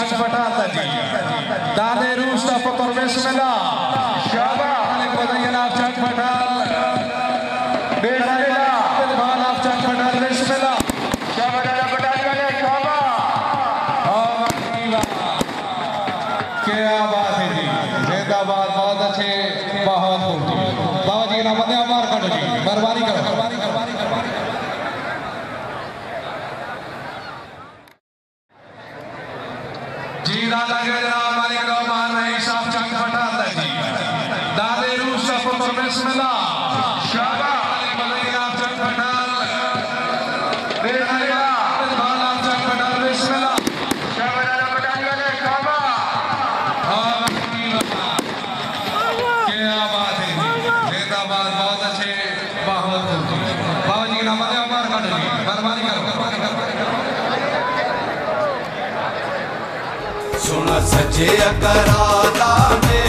چنگ پٹاتا جی دادے روش تا فطر بسم اللہ شابہ ملک بدین آپ چنگ پٹال بیٹا اللہ ادبان آپ چنگ پٹال بسم اللہ شابہ دادا پٹال والے شابہ کیا بات ہے جی زندہ بات بہت اچھے بہت خوب جی بابا جی نامت نے عمار کرو جی مہربانی کرو جی دادا کے جناب مالک رحمان رہی صاحب چنگ پٹاتا جی دادے روش کا فطر بسم اللہ شابہ مالک بدین آپ چنگ پٹال بیٹا اللہ ادبان آپ چنگ پٹال بسم اللہ شابہ دادا پٹال والے شابہ کیا بات ہے جی زندہ بات بہت اچھے بہت خوب جی بابا جی کی نامت عمار کرو جی مہربانی کرو سنا سجے اکرادا میں